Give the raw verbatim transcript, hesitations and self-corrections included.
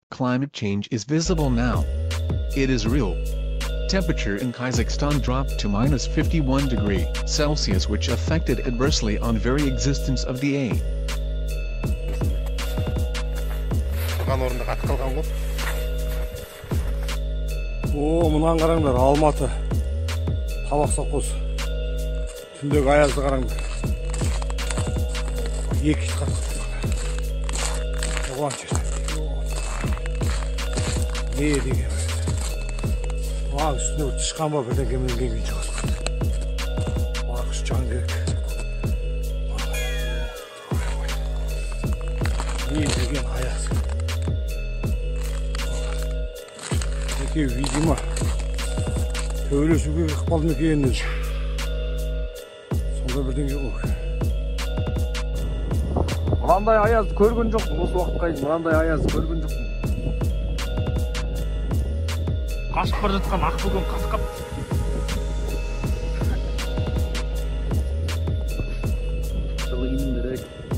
Climate change is visible now. It is real. Temperature in Kazakhstan dropped to minus fifty-one degrees Celsius, which affected adversely on very existence of the A. О, мынаны қараңдар, Алматы, Табақ совхоз. Түндегі аязды қараңдар. Екі ит қатты. Оған жерде. Не деген. Оған үстіне тышқан ба бірден кемінен келген шығасқан. Оған жан керек. Не деген аяз. Неке, видимо, төбелесуге ықпал мекенінен. Сонда бірден келген. Мынандай аязды көрген жоқпын, осы уақытқа дейін мынандай аязды көрген жоқпын. Қашып бара жатқан ақбөкен қасқап. Жылы иіндірек.